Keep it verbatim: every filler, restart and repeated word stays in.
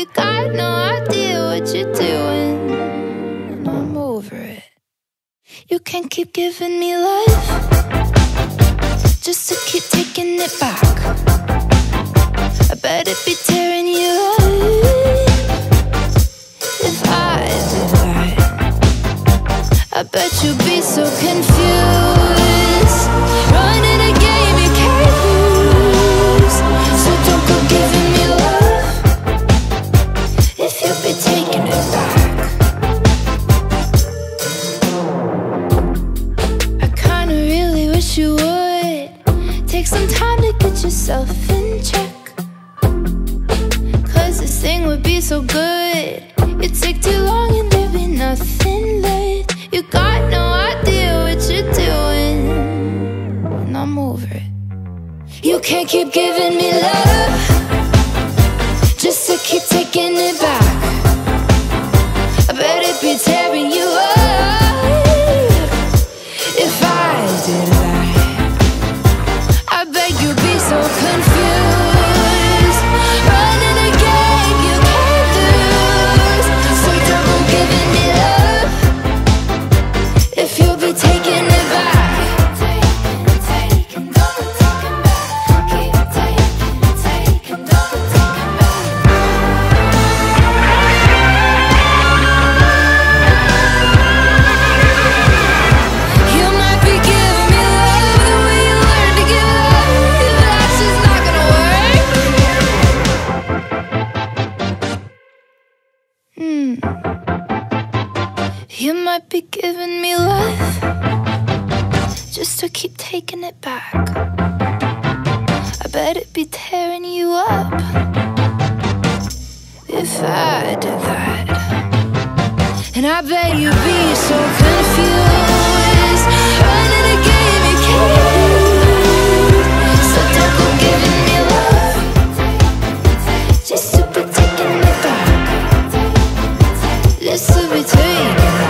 got no idea what you're doing, and I'm over it. You can't keep giving me life just to keep taking it back. I bet it'd be tearing you up if I did that. I bet you'd be so confused, running a game you can't lose. So don't go giving me love if you'll be taking it back. I kinda really wish you would take some time to get yourself in check, 'cause this thing would be so good. It'd take too long and there'd be nothing left. You got no idea what you're doing, and I'm over it. You can't keep giving me love just to keep taking it back. I bet it'd be tearing you up if I did that. I bet you'd be so confused, running a game you can't lose. So don't go giving me love if you'll be taking it back. You might be giving me love the way you learned to give love, but that's just not gonna work. Hmm. You might be giving me life just to keep taking it back. I bet it'd be tearing you up if I did that. And I bet you'd be so confused, running a game you can't lose. So don't go giving me love just to be taking it back. Just to be taking it back.